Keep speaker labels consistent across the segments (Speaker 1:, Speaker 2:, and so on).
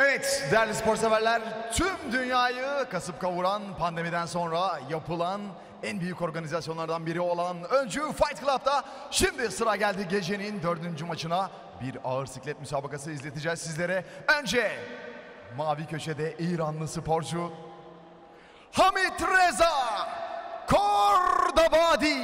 Speaker 1: Evet değerli spor severler, tüm dünyayı kasıp kavuran pandemiden sonra yapılan en büyük organizasyonlardan biri olan Öncü Fight Club'da şimdi sıra geldi gecenin 4. maçına. Bir ağır siklet müsabakası izleteceğiz sizlere. Önce mavi köşede İranlı sporcu Hamid Reza Kordabadi.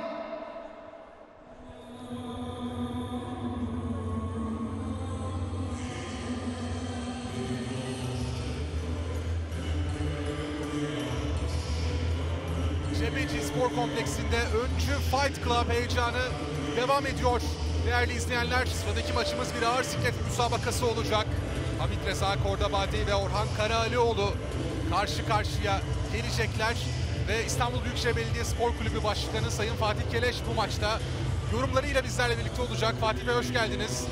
Speaker 2: Cebeci Spor Kompleksi'nde Öncü Fight Club heyecanı devam ediyor. Değerli izleyenler, sıradaki maçımız bir ağır siklet müsabakası olacak. Hamid Reza Kordabadi ve Orhan Karaalioğlu karşı karşıya gelecekler. Ve İstanbul Büyükşehir Belediye Spor Kulübü Başkanı Sayın Fatih Keleş bu maçta yorumlarıyla bizlerle birlikte olacak. Fatih Bey hoş geldiniz.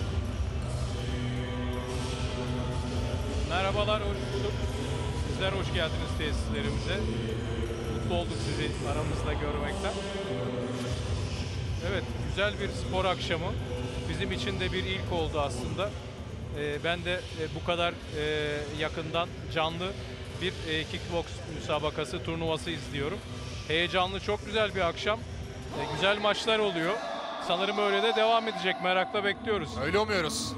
Speaker 3: Merhabalar, hoş bulduk. Sizler hoş geldiniz tesislerimize. Mutlu olduk sizi aramızda görmekten. Evet, güzel bir spor akşamı. Bizim için de bir ilk oldu aslında. Ben de bu kadar yakından canlı bir kickbox müsabakası, turnuvası izliyorum. Heyecanlı, çok güzel bir akşam. Güzel maçlar oluyor. Sanırım öyle de devam edecek. Merakla bekliyoruz.
Speaker 2: Öyle umuyoruz.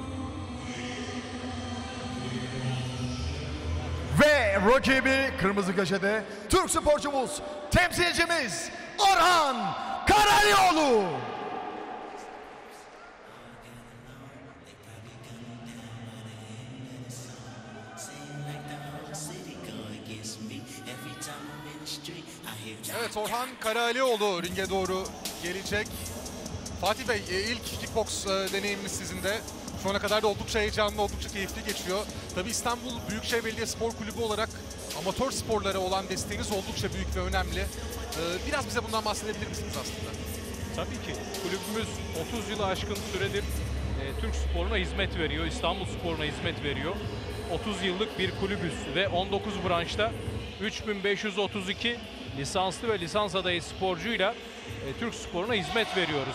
Speaker 1: Ve rakibi kırmızı köşede Türk sporcumuz, temsilcimiz Orhan Karaalioğlu.
Speaker 2: Evet, Orhan Karaalioğlu ringe doğru gelecek. Fatih Bey, ilk kickbox deneyiminiz sizin de. Şu ana kadar da oldukça heyecanlı, oldukça keyifli geçiyor. Tabii İstanbul Büyükşehir Belediye Spor Kulübü olarak amatör sporlara olan desteğiniz oldukça büyük ve önemli. Biraz bize bundan bahsedebilir misiniz aslında?
Speaker 3: Tabii ki. Kulübümüz 30 yılı aşkın süredir Türk sporuna hizmet veriyor, İstanbul sporuna hizmet veriyor. 30 yıllık bir kulübüz ve 19 branşta 3532 lisanslı ve lisans adayı sporcuyla Türk sporuna hizmet veriyoruz.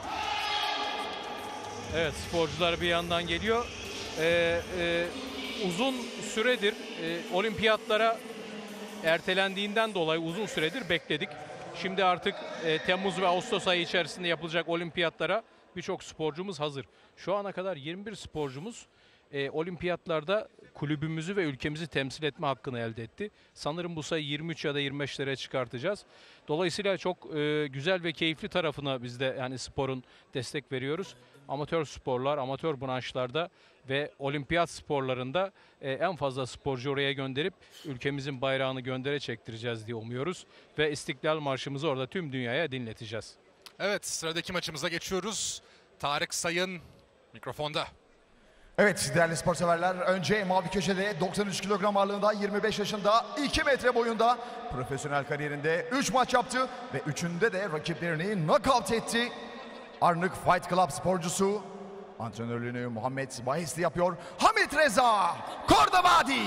Speaker 3: Evet, sporcular bir yandan geliyor. Uzun süredir olimpiyatlara ertelendiğinden dolayı uzun süredir bekledik. Şimdi artık Temmuz ve Ağustos ayı içerisinde yapılacak olimpiyatlara birçok sporcumuz hazır. Şu ana kadar 21 sporcumuz olimpiyatlarda kulübümüzü ve ülkemizi temsil etme hakkını elde etti. Sanırım bu sayı 23 ya da 25'lere çıkartacağız. Dolayısıyla çok güzel ve keyifli tarafına biz de yani sporun destek veriyoruz. Amatör sporlar, amatör branşlarda ve olimpiyat sporlarında en fazla sporcu oraya gönderip ülkemizin bayrağını göndere çektireceğiz diye umuyoruz. Ve İstiklal Marşımızı orada tüm dünyaya dinleteceğiz.
Speaker 2: Evet, sıradaki maçımıza geçiyoruz. Tarık Sayın mikrofonda.
Speaker 1: Evet değerli spor severler, önce mavi köşede 93 kilogram ağırlığında 25 yaşında 2 metre boyunda profesyonel kariyerinde 3 maç yaptı ve 3'ünde de rakiplerini knockout etti. Arnık Fight Club sporcusu, antrenörlüğünü Muhammed Bahisli yapıyor, Hamid Reza Kordabadi.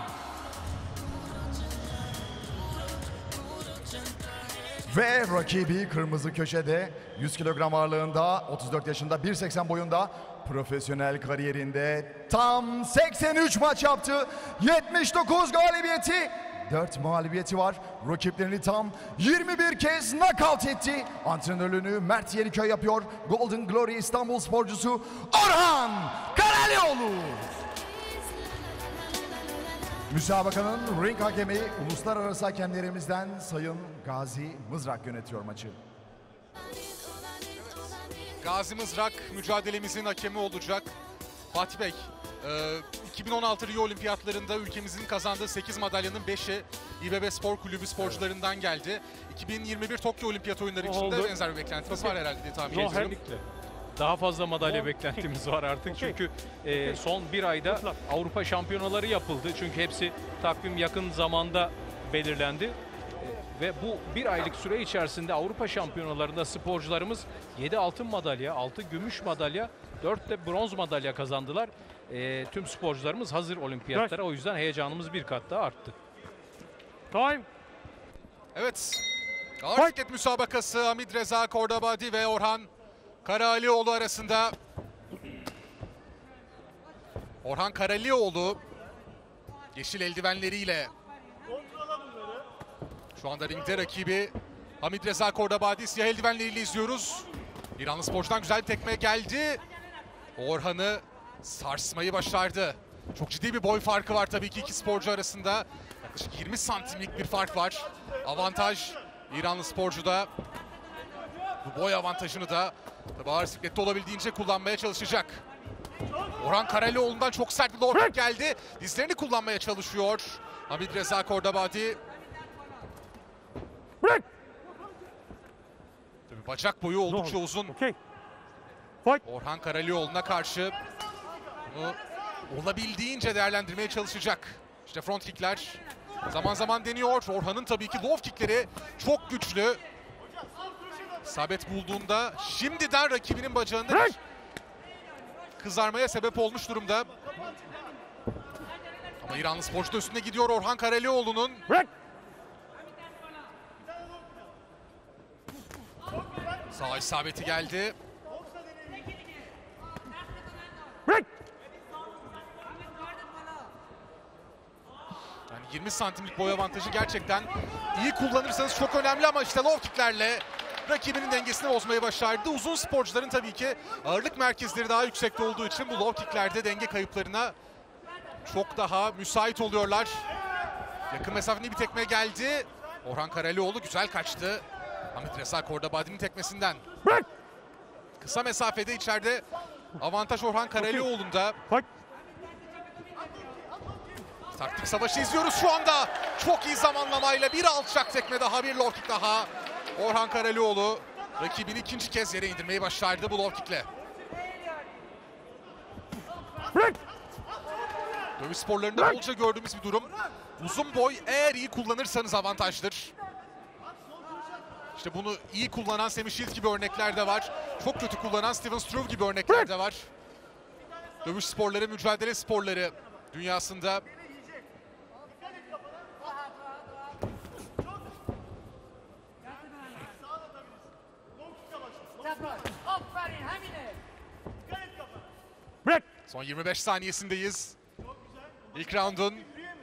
Speaker 1: Ve rakibi kırmızı köşede 100 kilogram ağırlığında 34 yaşında 1.80 boyunda profesyonel kariyerinde tam 83 maç yaptı. 79 galibiyeti, 4 mağlubiyeti var. Rakiplerini tam 21 kez knockout etti. Antrenörlüğünü Mert Yeniköy yapıyor. Golden Glory İstanbul sporcusu Orhan Karaalioğlu. Müsabakanın ring hakemi uluslararası hakemlerimizden Sayın Gazi Mızrak yönetiyor maçı.
Speaker 2: Gazi Mızrak mücadelemizin hakemi olacak. Fatih Bey, 2016 Rio Olimpiyatlarında ülkemizin kazandığı 8 madalyanın 5'i İBB Spor Kulübü sporcularından geldi. 2021 Tokyo Olimpiyat oyunları için de benzer bir beklentiniz var herhalde diye tahmin ediyorum.
Speaker 3: Kesinlikle. Daha fazla madalya beklentimiz var artık çünkü son bir ayda Avrupa şampiyonaları yapıldı. Çünkü hepsi takvim yakın zamanda belirlendi. Ve bu bir aylık süre içerisinde Avrupa şampiyonalarında sporcularımız 7 altın madalya, 6 gümüş madalya, 4 de bronz madalya kazandılar. Tüm sporcularımız hazır olimpiyatlara. O yüzden heyecanımız bir kat daha arttı.
Speaker 2: Evet, ağır siklet müsabakası Hamid Reza Kordabadi ve Orhan Karaalioğlu arasında. Orhan Karalioğlu yeşil eldivenleriyle şu anda ringde rakibi Hamidreza Kordabadi siyah eldivenleriyle izliyoruz. İranlı sporcudan güzel bir tekme geldi. Orhan'ı sarsmayı başardı. Çok ciddi bir boy farkı var tabii ki iki sporcu arasında. Yaklaşık 20 santimlik bir fark var. Avantaj İranlı sporcuda. Bu boy avantajını da tabii ağır siklette olabildiğince kullanmaya çalışacak. Orhan Karalioğlu'ndan çok sert bir low kick geldi. Dizlerini kullanmaya çalışıyor Hamidreza Kordabadi. Tabii bacak boyu oldukça uzun. Orhan Karalioğlu'na karşı bunu olabildiğince değerlendirmeye çalışacak. İşte front kickler zaman zaman deniyor. Orhan'ın tabii ki low kickleri çok güçlü. İsabet bulduğunda şimdiden rakibinin bacağında bir kızarmaya sebep olmuş durumda. Ama İranlı sporcu da üstüne gidiyor Orhan Karalioğlu'nun. Sağ isabeti geldi. Yani 20 santimlik boy avantajı gerçekten iyi kullanırsanız çok önemli ama işte low kicklerle rakibinin dengesini bozmayı başardı. Uzun sporcuların tabii ki ağırlık merkezleri daha yüksekte olduğu için bu low kicklerde denge kayıplarına çok daha müsait oluyorlar. Yakın mesafeli bir tekme geldi. Orhan Karalioğlu güzel kaçtı Hamidreza Kordabadi'nin tekmesinden. Kısa mesafede içeride avantaj Orhan Karalioğlu'nda. Taktik savaşı izliyoruz şu anda. Çok iyi zamanlamayla bir alçak tekme daha, bir low kick daha. Orhan Karalioğlu rakibini ikinci kez yere indirmeyi başardı bu low kickle. Dövüş sporlarında bolca gördüğümüz bir durum. Uzun boy eğer iyi kullanırsanız avantajdır. İşte bunu iyi kullanan Semih Shields gibi örnekler de var. Çok kötü kullanan Steven Struve gibi örnekler de var. Dövüş sporları, mücadele sporları dünyasında son 25 saniyesindeyiz. İlk round'un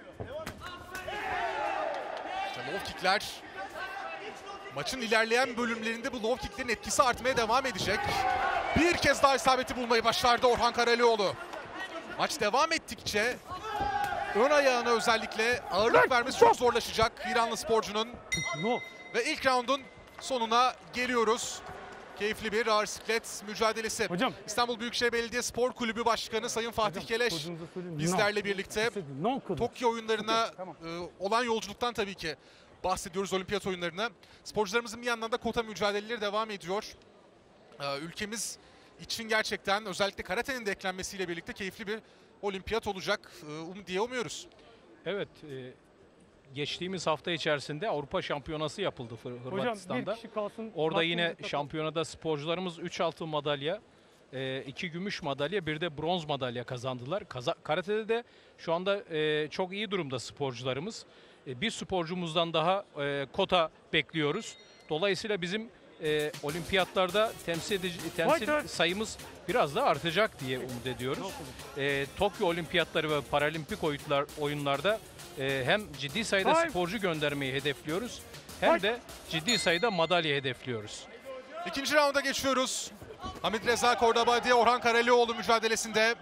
Speaker 2: işte low kickler maçın ilerleyen bölümlerinde bu low kicklerin etkisi artmaya devam edecek. Bir kez daha isabeti bulmayı başardı Orhan Karalioğlu. Maç devam ettikçe ön ayağına özellikle ağırlık vermesi çok zorlaşacak İranlı sporcunun. Ve ilk round'un sonuna geliyoruz. Keyifli bir ağır siklet mücadelesi.
Speaker 4: Hocam.
Speaker 2: İstanbul Büyükşehir Belediye Spor Kulübü Başkanı Sayın Fatih Keleş bizlerle birlikte Tokyo oyunlarına olan yolculuktan tabii ki bahsediyoruz, olimpiyat oyunlarına. Sporcularımızın bir yandan da kota mücadeleleri devam ediyor. Ülkemiz için gerçekten özellikle karatenin de eklenmesiyle birlikte keyifli bir olimpiyat olacak diye umuyoruz.
Speaker 3: Evet, geçtiğimiz hafta içerisinde Avrupa Şampiyonası yapıldı Hırvatistan'da. Orada yine şampiyonada sporcularımız 3 altın madalya, 2 gümüş madalya, bir de bronz madalya kazandılar. Karate'de de şu anda çok iyi durumda sporcularımız. Bir sporcumuzdan daha kota bekliyoruz. Dolayısıyla bizim olimpiyatlarda temsil sayımız biraz da artacak diye umut ediyoruz. Tokyo olimpiyatları ve paralimpik oyunlarda hem ciddi sayıda sporcu göndermeyi hedefliyoruz hem de ciddi sayıda madalya hedefliyoruz.
Speaker 2: İkinci raunda geçiyoruz. Hamidreza Kordabadi, Orhan Karalioğlu mücadelesinde.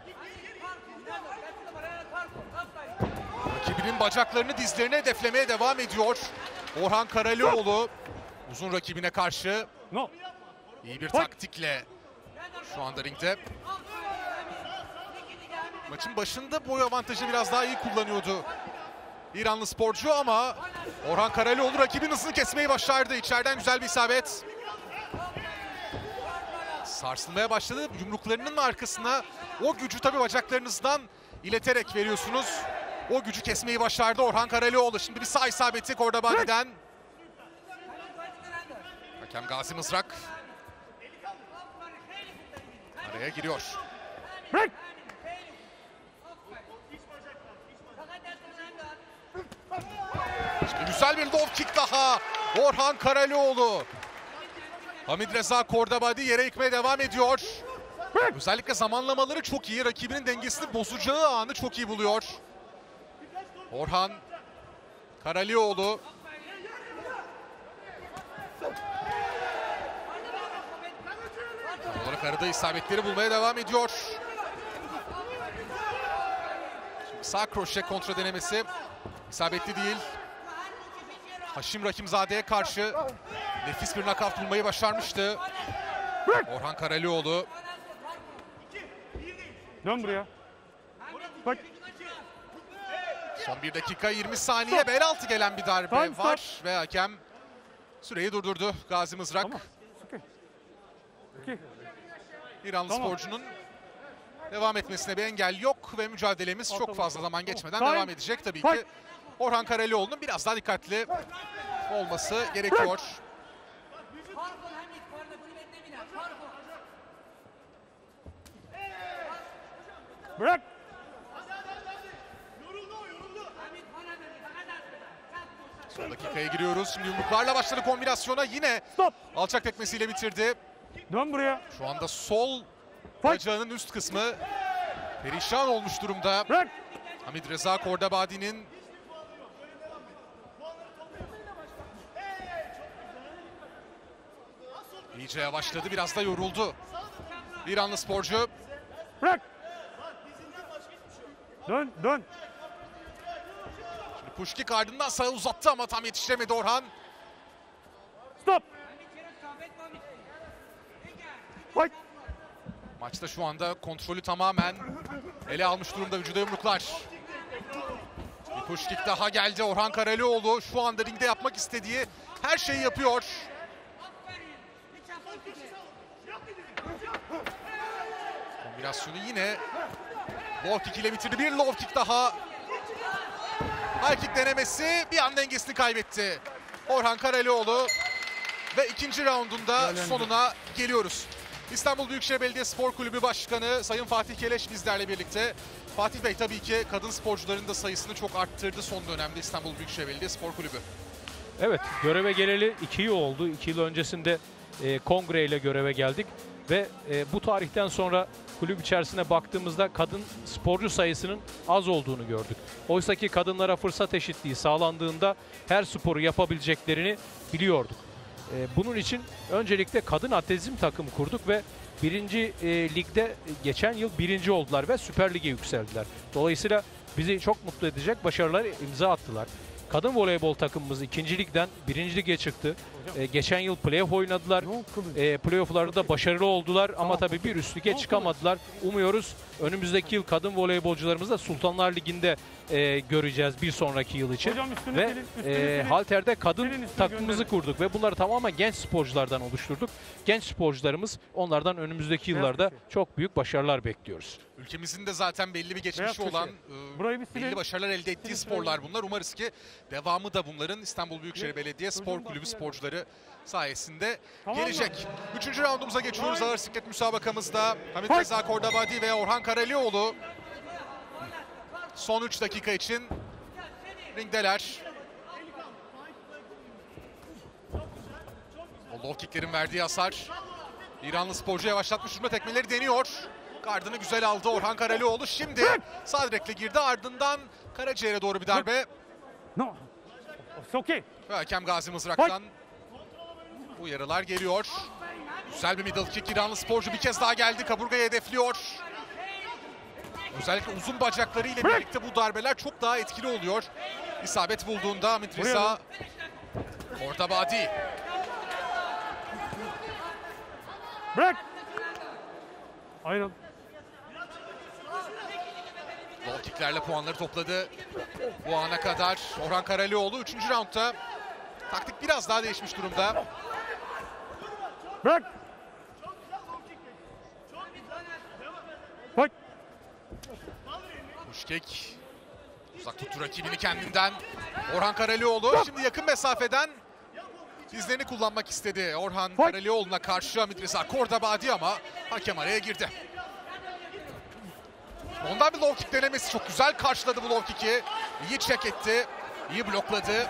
Speaker 2: Rakibinin bacaklarını dizlerine hedeflemeye devam ediyor Orhan Karalioğlu. Uzun rakibine karşı iyi bir taktikle şu anda ringde. Maçın başında boy avantajı biraz daha iyi kullanıyordu İranlı sporcu ama Orhan Karalioğlu rakibin hızını kesmeyi başardı. İçeriden güzel bir isabet. Sarsılmaya başladı. Yumruklarının arkasına o gücü tabii bacaklarınızdan ileterek veriyorsunuz. O gücü kesmeyi başardı Orhan Karalioğlu. Şimdi bir sağ isabeti Kordabadi'den. Hakem Gazi Mızrak araya giriyor. İşte güzel bir low kick daha Orhan Karalioğlu. Hamidreza Kordabadi yere yıkmaya devam ediyor. Özellikle zamanlamaları çok iyi. Rakibinin dengesini bozacağı anı çok iyi buluyor. Orhan Karalioğlu. Olarak arada isabetleri bulmaya devam ediyor. Şimdi sağ kroşe kontra denemesi isabetli değil. Haşim Rahimzade'ye karşı nefis bir knockout bulmayı başarmıştı Orhan Karalioğlu.
Speaker 4: Dön buraya. Bak.
Speaker 2: Son 1 dakika 20 saniye bel altı gelen bir darbe var ve hakem süreyi durdurdu. Gazi Mızrak.
Speaker 4: Tamam.
Speaker 2: İranlı
Speaker 4: Tamam.
Speaker 2: sporcunun devam etmesine bir engel yok ve mücadelemiz çok fazla zaman geçmeden
Speaker 4: Tamam.
Speaker 2: devam edecek. Tabii
Speaker 4: Fight.
Speaker 2: ki Orhan Karalioğlu'nun biraz daha dikkatli olması gerekiyor.
Speaker 4: Bırak.
Speaker 2: Son dakikaya giriyoruz. Şimdi yumruklarla başladı kombinasyona. Yine
Speaker 4: Stop.
Speaker 2: alçak tekmesiyle bitirdi.
Speaker 4: Dön buraya.
Speaker 2: Şu anda sol
Speaker 4: Fight.
Speaker 2: bacağının üst kısmı perişan olmuş durumda.
Speaker 4: Bırak.
Speaker 2: Hamid Reza Kordabadi'nin iyice yavaşladı, biraz da yoruldu. İranlı sporcu.
Speaker 4: Bırak. Dön. Dön.
Speaker 2: Şimdi push kick ardından sağa uzattı ama tam yetiştiremedi Orhan.
Speaker 4: Stop. Fight.
Speaker 2: Maçta şu anda kontrolü tamamen ele almış durumda, vücuda yumruklar. Bir push kick daha geldi. Orhan Karalioğlu şu anda ringde yapmak istediği her şeyi yapıyor. Kombinasyonu yine low kick ile bitirdi. Bir low kick daha. High kick denemesi, bir an dengesini kaybetti Orhan Karalioğlu ve ikinci raundunda sonuna geliyoruz. İstanbul Büyükşehir Belediye Spor Kulübü Başkanı Sayın Fatih Keleş bizlerle birlikte. Fatih Bey, tabii ki kadın sporcuların da sayısını çok arttırdı son dönemde İstanbul Büyükşehir Belediye Spor Kulübü.
Speaker 3: Evet, göreve geleli 2 yıl oldu. 2 yıl öncesinde kongreyle göreve geldik ve bu tarihten sonra kulüp içerisine baktığımızda kadın sporcu sayısının az olduğunu gördük. Oysa ki kadınlara fırsat eşitliği sağlandığında her sporu yapabileceklerini biliyorduk. Bunun için öncelikle kadın atletizm takımı kurduk ve 1. ligde geçen yıl 1. oldular ve Süper Lig'e yükseldiler. Dolayısıyla bizi çok mutlu edecek başarılar imza attılar. Kadın voleybol takımımız 2. ligden 1. lige çıktı. Geçen yıl playoff oynadılar. Playoff'larda da başarılı oldular ama tabii bir üst lige çıkamadılar. Umuyoruz önümüzdeki yıl kadın voleybolcularımızı da Sultanlar Ligi'nde göreceğiz bir sonraki yıl için.
Speaker 4: Hocam üstünü
Speaker 3: Ve
Speaker 4: silin, üstünü silin.
Speaker 3: halterde kadın
Speaker 4: Silin üstünü
Speaker 3: takımımızı
Speaker 4: gönderin.
Speaker 3: kurduk ve bunları tamamen genç sporculardan oluşturduk. Genç sporcularımız, onlardan önümüzdeki yıllarda çok büyük başarılar bekliyoruz.
Speaker 2: Ülkemizin de zaten belli bir geçmişi
Speaker 4: Beyaz
Speaker 2: olan
Speaker 4: Burayı bir silin.
Speaker 2: belli başarılar elde ettiği sporlar bunlar. Umarız ki devamı da bunların İstanbul Büyükşehir Belediye Spor Kulübü sporcuları sayesinde
Speaker 4: Tamam mı?
Speaker 2: gelecek. 3. raundumuza geçiyoruz. Ağır siklet müsabakamızda Hamid
Speaker 4: Fight.
Speaker 2: Reza Kordabadi ve Orhan Karalioğlu son 3 dakika için ringdeler. O low kicklerin verdiği hasar İranlı sporcu yavaşlatmış durumda, tekmeleri deniyor. Gardını güzel aldı Orhan Karalioğlu. Şimdi sağ direkle girdi, ardından karaciğere doğru bir darbe.
Speaker 4: No. It's okay.
Speaker 2: Ve hakem Gazi Mızrak'tan uyarılar geliyor. Güzel bir middle kick. İranlı sporcu bir kez daha geldi. Kaburgayı hedefliyor. Özellikle uzun bacakları ile birlikte bu darbeler çok daha etkili oluyor. İsabet bulduğunda Hamid Reza Kordabadi.
Speaker 4: Bırak. Ayrıl.
Speaker 2: Low kicklerle puanları topladı bu ana kadar Orhan Karalioğlu. 3. roundda taktik biraz daha değişmiş durumda.
Speaker 4: Bırak. Fight.
Speaker 2: Push kick. Uzak tuttu rakibini kendinden. Orhan Karalioğlu şimdi yakın mesafeden dizlerini kullanmak istedi. Orhan Karalioğlu'na karşı Hamid Reza Kordabadi ama hakem araya girdi. Ondan bir low kick denemesi, çok güzel karşıladı bu low kick'i. İyi check etti, iyi blokladı.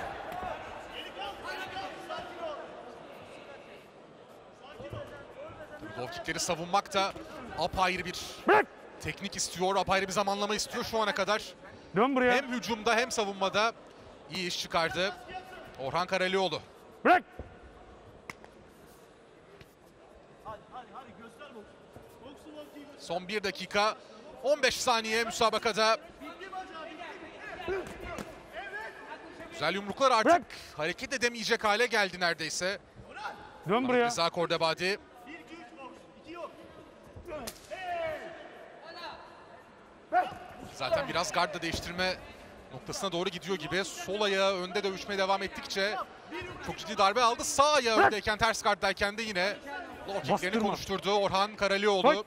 Speaker 2: Low kickleri savunmak da apayrı bir
Speaker 4: Bırak.
Speaker 2: teknik istiyor, apayrı bir zamanlama istiyor şu ana kadar.
Speaker 4: Dön buraya.
Speaker 2: Hem hücumda hem savunmada iyi iş çıkardı Orhan Karalioğlu.
Speaker 4: Bırak.
Speaker 2: Son 1 dakika 15 saniye müsabakada. Güzel yumruklar artık
Speaker 4: Bırak.
Speaker 2: hareket edemeyecek hale geldi neredeyse.
Speaker 4: Dön buraya.
Speaker 2: Rıza Kordabadi. Zaten biraz gard da değiştirme noktasına doğru gidiyor gibi. Sol ayağı önde dövüşmeye devam ettikçe çok ciddi darbe aldı. Sağ ayağı
Speaker 4: Bırak.
Speaker 2: öndeyken ters gardayken de yine low kicklerini
Speaker 4: Bastırma.
Speaker 2: konuşturdu Orhan Karalioğlu.
Speaker 4: Bak.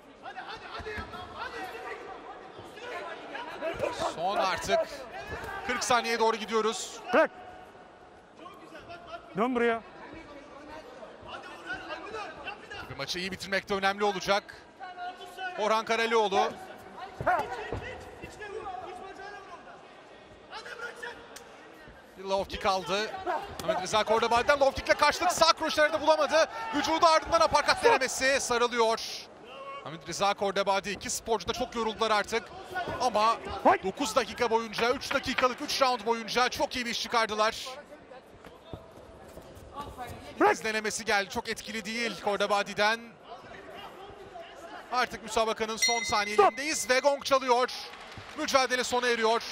Speaker 2: Son artık 40 saniyeye doğru gidiyoruz.
Speaker 4: Bırak. Dön buraya.
Speaker 2: Bir maçı iyi bitirmek de önemli olacak. Orhan Karalioğlu. Bir low kick aldı. Ahmet Rıza Kordabadi'den low kickle karşılık, sağ kroşeleri de bulamadı. Vücudu ardından aparkat denemesi, sarılıyor. Ahmet Rıza Kordabadi, iki sporcu da çok yoruldular artık. Ama 9 dakika boyunca, 3 dakikalık 3 round boyunca çok iyi bir iş çıkardılar.
Speaker 4: Bırak.
Speaker 2: Denemesi geldi, çok etkili değil Kordabadi'den. Artık müsabakanın son saniyelerindeyiz ve gong çalıyor. Mücadele sona eriyor.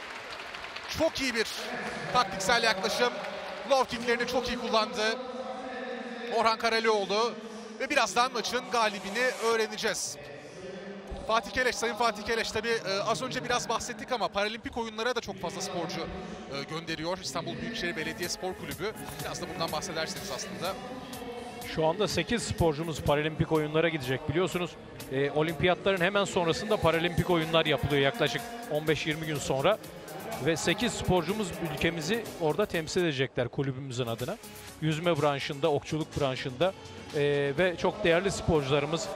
Speaker 2: Çok iyi bir taktiksel yaklaşım. Low kicklerini çok iyi kullandı Orhan Karalioğlu. Ve birazdan maçın galibini öğreneceğiz. Fatih Keleş, Sayın Fatih Keleş tabii az önce biraz bahsettik ama paralimpik oyunlara da çok fazla sporcu gönderiyor İstanbul Büyükşehir Belediye Spor Kulübü. Biraz da bundan bahsederseniz aslında.
Speaker 3: Şu anda 8 sporcumuz paralimpik oyunlara gidecek biliyorsunuz. Olimpiyatların hemen sonrasında paralimpik oyunlar yapılıyor yaklaşık 15-20 gün sonra. Ve 8 sporcumuz ülkemizi orada temsil edecekler kulübümüzün adına. Yüzme branşında, okçuluk branşında ve çok değerli sporcularımız,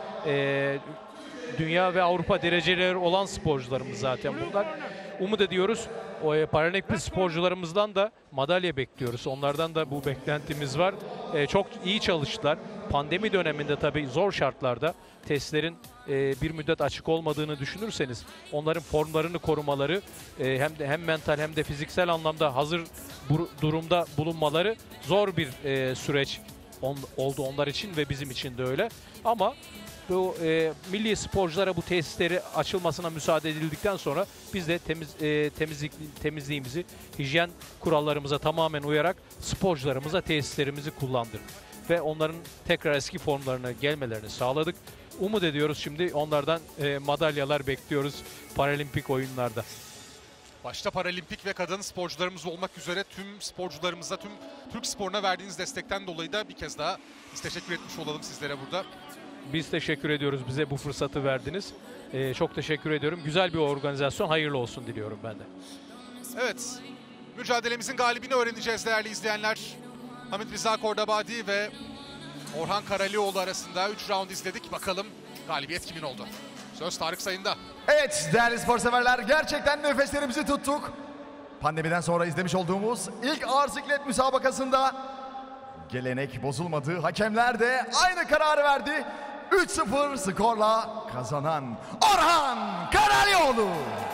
Speaker 3: dünya ve Avrupa dereceleri olan sporcularımız zaten bunlar. Umut ediyoruz. O paralimpik sporcularımızdan da madalya bekliyoruz. Onlardan da bu beklentimiz var. Çok iyi çalıştılar. Pandemi döneminde tabii zor şartlarda testlerin bir müddet açık olmadığını düşünürseniz onların formlarını korumaları hem mental hem de fiziksel anlamda hazır durumda bulunmaları zor bir süreç oldu onlar için ve bizim için de öyle. Ama bu milli sporculara bu tesisleri açılmasına müsaade edildikten sonra biz de temizliğimizi, hijyen kurallarımıza tamamen uyarak sporcularımıza tesislerimizi kullandırdık. Ve onların tekrar eski formlarına gelmelerini sağladık. Umut ediyoruz şimdi onlardan madalyalar bekliyoruz paralimpik oyunlarda.
Speaker 2: Başta paralimpik ve kadın sporcularımız olmak üzere tüm sporcularımıza, tüm Türk sporuna verdiğiniz destekten dolayı da bir kez daha biz teşekkür etmiş olalım sizlere burada.
Speaker 3: Biz teşekkür ediyoruz. Bize bu fırsatı verdiniz. Çok teşekkür ediyorum. Güzel bir organizasyon. Hayırlı olsun diliyorum ben de.
Speaker 2: Evet, mücadelemizin galibini öğreneceğiz değerli izleyenler. Ahmet Rıza Kordabadi ve Orhan Karalioğlu arasında 3 round izledik. Bakalım galibiyet kimin oldu? Söz Tarık Sayın'da.
Speaker 1: Evet değerli spor severler, gerçekten nefeslerimizi tuttuk. Pandemiden sonra izlemiş olduğumuz ilk ağır siklet müsabakasında gelenek bozulmadı. Hakemler de aynı kararı verdi. 3-0 skorla kazanan Orhan Karalioğlu.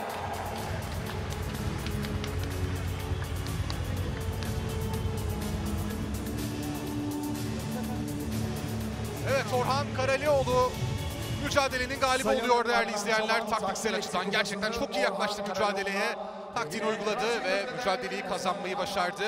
Speaker 2: Evet, Orhan Karalioğlu mücadelenin galibi
Speaker 1: Sayın
Speaker 2: oluyor değerli
Speaker 1: Orhan
Speaker 2: izleyenler.
Speaker 1: Karalioğlu,
Speaker 2: Taktiksel açıdan gerçekten çok iyi yaklaştı mücadeleye. Taktiğini uyguladı ve mücadeleyi kazanmayı başardı.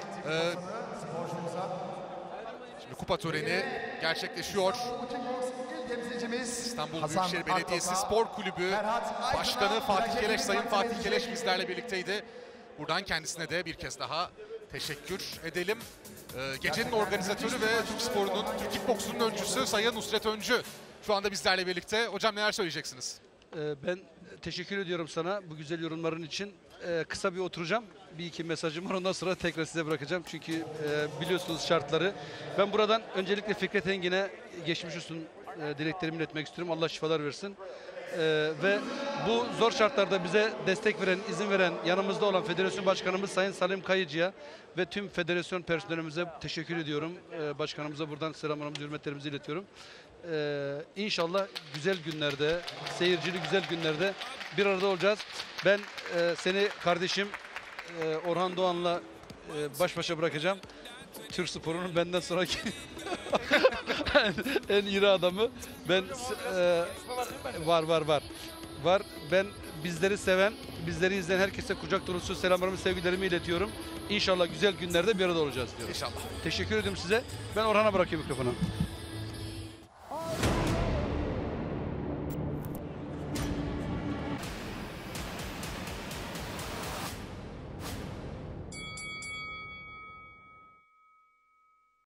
Speaker 2: Şimdi kupa töreni gerçekleşiyor. İstanbul Büyükşehir Belediyesi Spor Kulübü Başkanı Fatih Keleş, Sayın Fatih Keleş bizlerle birlikteydi. Buradan kendisine de bir kez daha teşekkür edelim. Gecenin organizatörü ve Türk sporunun, Türk kickboksunun öncüsü Sayın Nusret Öncü şu anda bizlerle birlikte. Hocam neler söyleyeceksiniz?
Speaker 5: Ben teşekkür ediyorum sana bu güzel yorumların için. Kısa bir oturacağım. Bir iki mesajım var. Ondan sonra tekrar size bırakacağım. Çünkü biliyorsunuz şartları. Ben buradan öncelikle Fikret Engin'e geçmiş olsun dileklerimi iletmek istiyorum. Allah şifalar versin. Ve bu zor şartlarda bize destek veren, izin veren, yanımızda olan Federasyon Başkanımız Sayın Salim Kayıcı'ya ve tüm federasyon personelimize teşekkür ediyorum. Başkanımıza buradan selamlarımızı, hürmetlerimizi iletiyorum. İnşallah güzel günlerde, seyircili güzel günlerde bir arada olacağız. Ben seni kardeşim Orhan Doğan'la baş başa bırakacağım. Türk sporunun benden sonraki en iri adamı. Ben var. Ben bizleri seven, bizleri izleyen herkese kucak dolusu selamlarımı, sevgilerimi iletiyorum. İnşallah güzel günlerde bir arada olacağız diyorum.
Speaker 2: İnşallah.
Speaker 5: Teşekkür ediyorum size. Ben Orhan'a bırakıyorum mikrofonu.